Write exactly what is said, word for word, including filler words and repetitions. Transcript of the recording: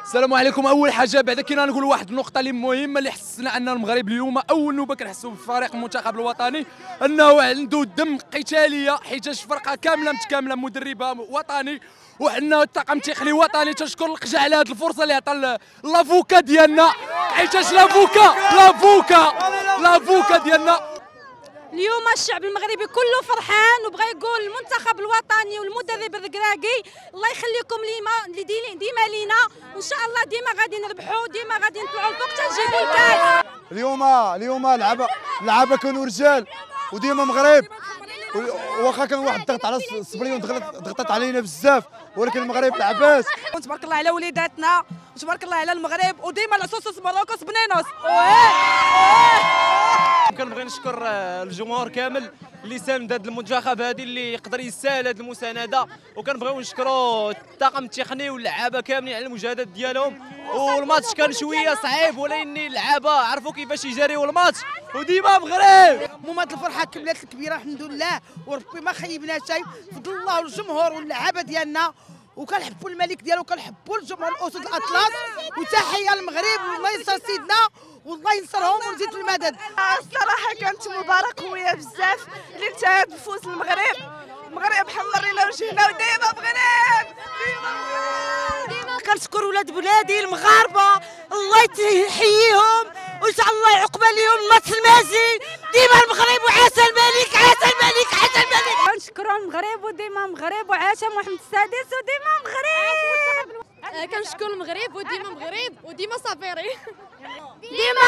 السلام عليكم. اول حاجه بعدا كاين نقول واحد النقطه اللي مهمه اللي حسنا ان المغرب اليوم اول نوبه كنحسوا بالفريق المنتخب الوطني انه عنده دم قتاليه، حيت الفرقه كامله متكامله، مدربها وطني وعندنا الطاقم التقني وطني. تشكر القجع على هذه الفرصه اللي عطى لافوكا ديالنا، حيت لافوكا لافوكا لافوكا ديالنا. اليوم الشعب المغربي كله فرحان وبغى يقول المنتخب الوطني والمدرب الركراكي الله يخليكم ليما ديما لينا، وان شاء الله ديما غادي نربحوا، ديما غادي نطلعوا الفوق تنجيبوا الكاس. اليوم اليوم لعبه لعبه كانوا رجال وديما مغرب، واخا كان واحد الضغط على الصبليون ضغطت علينا بزاف، ولكن المغرب لعباس. تبارك الله على وليداتنا وتبارك الله على المغرب، وديما العصوص مراكش بنينوس. كنبغي نشكر الجمهور كامل اللي ساند هذا المنتخب هذه اللي يقدر يسال هذه المسانده، وكنبغيو نشكروا الطاقم التقني واللعابه كاملين على المجاهدات ديالهم. والماتش كان شويه صعيب ولكن اللعابه عرفوا كيفاش يجريوا الماتش وديما مغرب. المهم الفرحه كملات الكبيره الحمد لله، وربي ما خيبنا شيء، فضل الله والجمهور واللعابه ديالنا، وكنحبوا الملك ديالو وكنحبوا الجمهور الاسود الاطلس، وتحيه للمغرب والله ينصر سيدنا والله ينصرهم ويزيد في المدد. الصراحه كانت مباراه قويه بزاف اللي انتهت بفوز المغرب. المغرب حمر لنا وجهنا وديما مغرب ديما مغرب. كنشكر ولاد بلادي المغاربه الله يحييهم وان شاء الله يعقب لهم الماتش المازي. ديما المغرب وعاش الملك، عاش الملك، عاش الملك. كنشكروا المغرب وديما مغرب، وعاش محمد السادس وديما مغرب. كنشكر المغرب وديما مغرب وديما صافيري. ديما